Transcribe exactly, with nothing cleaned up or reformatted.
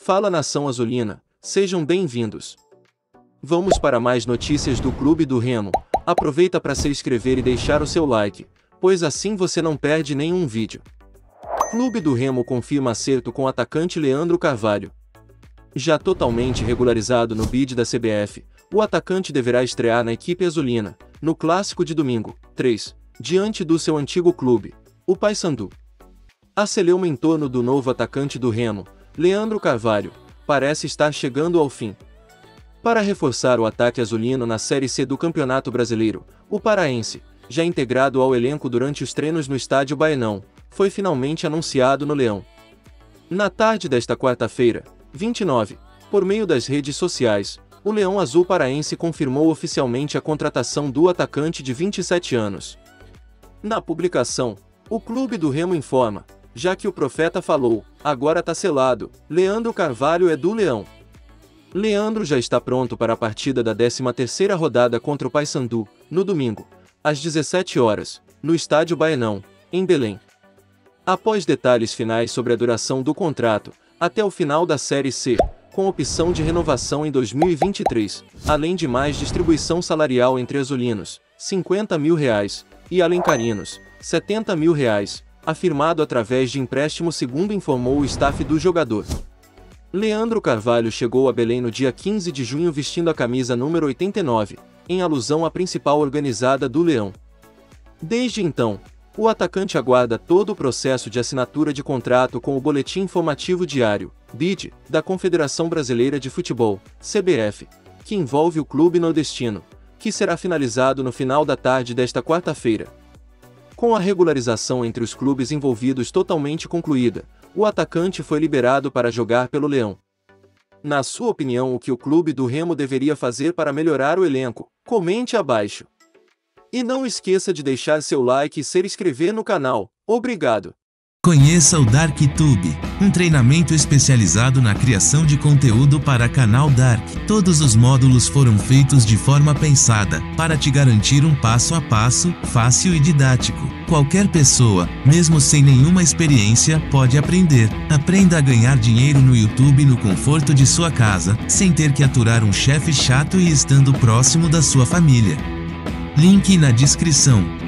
Fala nação azulina, sejam bem-vindos. Vamos para mais notícias do Clube do Remo. Aproveita para se inscrever e deixar o seu like, pois assim você não perde nenhum vídeo. Clube do Remo confirma acerto com o atacante Leandro Carvalho. Já totalmente regularizado no bid da C B F, o atacante deverá estrear na equipe azulina, no clássico de domingo, três, diante do seu antigo clube, o Paysandu. A celeuma em torno do novo atacante do Remo, Leandro Carvalho, parece estar chegando ao fim. Para reforçar o ataque azulino na Série C do Campeonato Brasileiro, o paraense, já integrado ao elenco durante os treinos no estádio Baenão, foi finalmente anunciado no Leão. Na tarde desta quarta-feira, vinte e nove, por meio das redes sociais, o Leão Azul paraense confirmou oficialmente a contratação do atacante de vinte e sete anos. Na publicação, o Clube do Remo informa, já que o profeta falou, agora tá selado, Leandro Carvalho é do Leão. Leandro já está pronto para a partida da décima terceira rodada contra o Paysandu, no domingo, às dezessete horas, no estádio Baenão, em Belém. Após detalhes finais sobre a duração do contrato, até o final da Série C, com opção de renovação em dois mil e vinte e três, além de mais distribuição salarial entre azulinos, cinquenta mil reais, e alencarinos, setenta mil reais, afirmado através de empréstimo segundo informou o staff do jogador. Leandro Carvalho chegou a Belém no dia quinze de junho vestindo a camisa número oitenta e nove, em alusão à principal organizada do Leão. Desde então, o atacante aguarda todo o processo de assinatura de contrato com o Boletim Informativo Diário, B I D, da Confederação Brasileira de Futebol, C B F, que envolve o clube nordestino, que será finalizado no final da tarde desta quarta-feira. Com a regularização entre os clubes envolvidos totalmente concluída, o atacante foi liberado para jogar pelo Leão. Na sua opinião, o que o Clube do Remo deveria fazer para melhorar o elenco? Comente abaixo. E não esqueça de deixar seu like e se inscrever no canal. Obrigado! Conheça o DarkTube, um treinamento especializado na criação de conteúdo para canal Dark. Todos os módulos foram feitos de forma pensada, para te garantir um passo a passo, fácil e didático. Qualquer pessoa, mesmo sem nenhuma experiência, pode aprender. Aprenda a ganhar dinheiro no YouTube no conforto de sua casa, sem ter que aturar um chefe chato e estando próximo da sua família. Link na descrição.